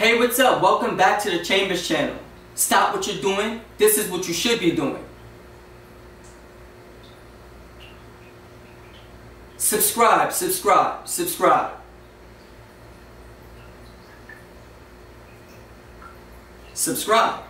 Hey, what's up? Welcome back to the Chambers channel. Stop what you're doing. This is what you should be doing. Subscribe, subscribe, subscribe. Subscribe.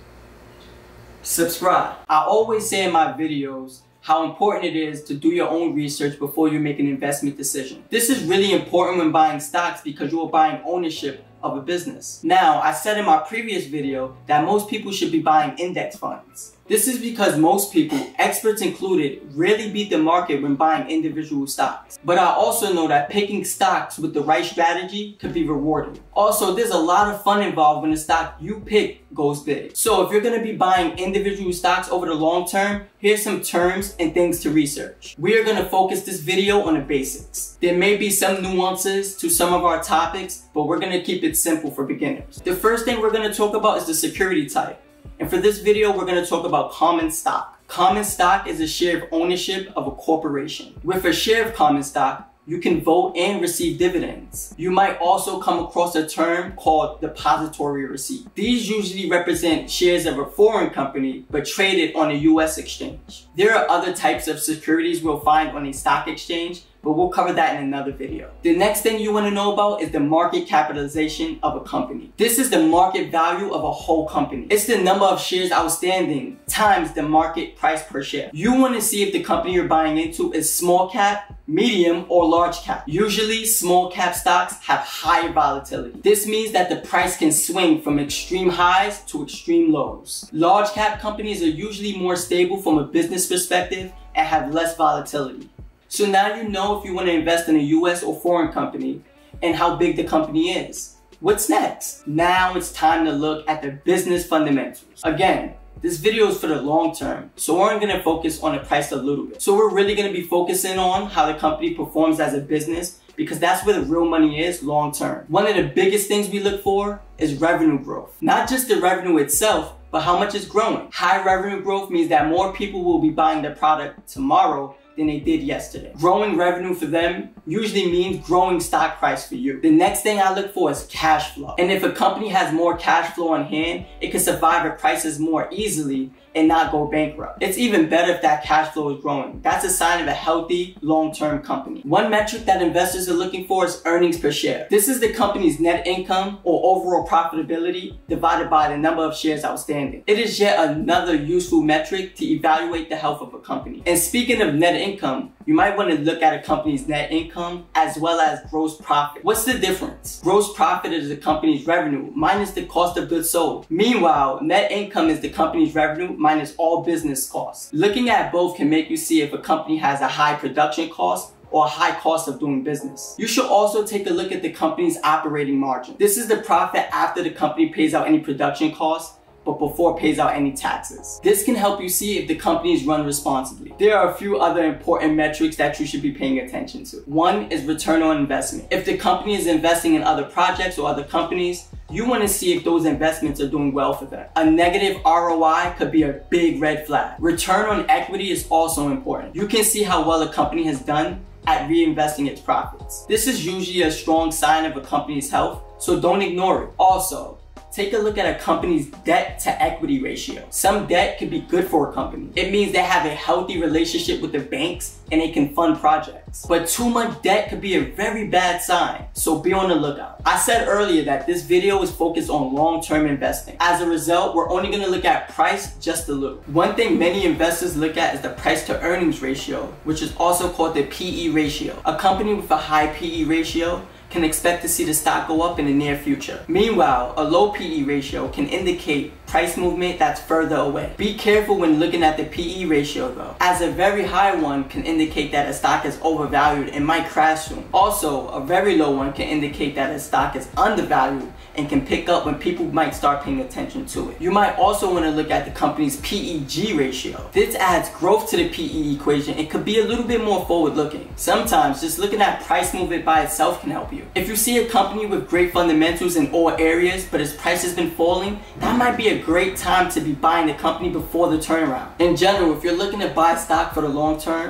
Subscribe. I always say in my videos how important it is to do your own research before you make an investment decision. This is really important when buying stocks because you are buying ownership of a business. Now, I said in my previous video that most people should be buying index funds. This is because most people, experts included, rarely beat the market when buying individual stocks. But I also know that picking stocks with the right strategy could be rewarding. Also, there's a lot of fun involved when the stock you pick goes big. So if you're going to be buying individual stocks over the long term, here's some terms and things to research. We are going to focus this video on the basics. There may be some nuances to some of our topics, but we're going to keep it simple for beginners. The first thing we're going to talk about is the security type. And for this video, we're going to talk about common stock. Common stock is a share of ownership of a corporation. With a share of common stock, you can vote and receive dividends. You might also come across a term called depository receipt. These usually represent shares of a foreign company, but traded on a US exchange. There are other types of securities we'll find on a stock exchange, but we'll cover that in another video. The next thing you want to know about is the market capitalization of a company. This is the market value of a whole company. It's the number of shares outstanding times the market price per share. You want to see if the company you're buying into is small cap, medium, or large cap. Usually, small cap stocks have higher volatility. This means that the price can swing from extreme highs to extreme lows. Large cap companies are usually more stable from a business perspective and have less volatility. So now you know if you want to invest in a US or foreign company and how big the company is. What's next? Now it's time to look at the business fundamentals. Again, this video is for the long term, so we're going to focus on the price a little bit. So we're really going to be focusing on how the company performs as a business because that's where the real money is long term. One of the biggest things we look for is revenue growth. Not just the revenue itself, but how much it's growing. High revenue growth means that more people will be buying the product tomorrow than they did yesterday. Growing revenue for them usually means growing stock price for you. The next thing I look for is cash flow. And if a company has more cash flow on hand, it can survive at prices more easily and not go bankrupt. It's even better if that cash flow is growing. That's a sign of a healthy, long-term company. One metric that investors are looking for is earnings per share. This is the company's net income or overall profitability divided by the number of shares outstanding. It is yet another useful metric to evaluate the health of a company. And speaking of net income, you might want to look at a company's net income as well as gross profit. What's the difference? Gross profit is the company's revenue minus the cost of goods sold. Meanwhile, net income is the company's revenue minus all business costs. Looking at both can make you see if a company has a high production cost or a high cost of doing business. You should also take a look at the company's operating margin. This is the profit after the company pays out any production costs, but before it pays out any taxes. This can help you see if the company is run responsibly. There are a few other important metrics that you should be paying attention to. One is return on investment. If the company is investing in other projects or other companies, you want to see if those investments are doing well for them. A negative ROI could be a big red flag. Return on equity is also important. You can see how well a company has done at reinvesting its profits. This is usually a strong sign of a company's health, so don't ignore it. Also, take a look at a company's debt to equity ratio. Some debt can be good for a company. It means they have a healthy relationship with the banks and they can fund projects. But too much debt could be a very bad sign, so be on the lookout. I said earlier that this video is focused on long-term investing. As a result, we're only going to look at price just a little. One thing many investors look at is the price to earnings ratio, which is also called the PE ratio. A company with a high PE ratio can expect to see the stock go up in the near future. Meanwhile, a low PE ratio can indicate price movement that's further away. Be careful when looking at the PE ratio though, as a very high one can indicate that a stock is overvalued and might crash soon. Also, a very low one can indicate that a stock is undervalued and can pick up when people might start paying attention to it. You might also want to look at the company's PEG ratio. This adds growth to the PE equation. It could be a little bit more forward-looking. Sometimes just looking at price movement by itself can help you. If you see a company with great fundamentals in all areas, but its price has been falling, that might be a great time to be buying the company before the turnaround. In general, if you're looking to buy stock for the long term,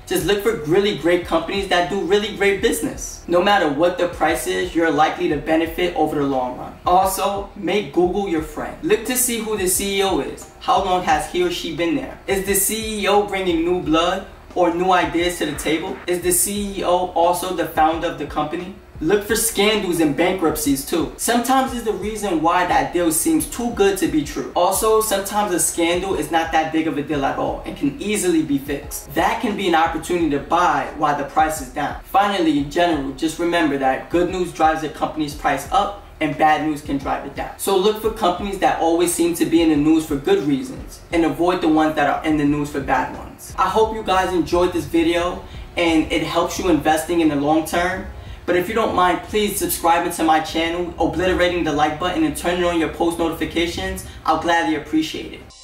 Just look for really great companies that do really great business. No matter what the price is, you're likely to benefit over the long run. Also, make Google your friend. Look to see who the CEO is. How long has he or she been there? Is the CEO bringing new blood or new ideas to the table? Is the CEO also the founder of the company? Look for scandals and bankruptcies too. Sometimes it's the reason why that deal seems too good to be true. Also, sometimes a scandal is not that big of a deal at all and can easily be fixed. That can be an opportunity to buy while the price is down. Finally, in general, just remember that good news drives a company's price up and bad news can drive it down. So look for companies that always seem to be in the news for good reasons and avoid the ones that are in the news for bad ones. I hope you guys enjoyed this video and it helps you investing in the long term. But if you don't mind, please subscribe to my channel, obliterating the like button and turning on your post notifications. I'll gladly appreciate it.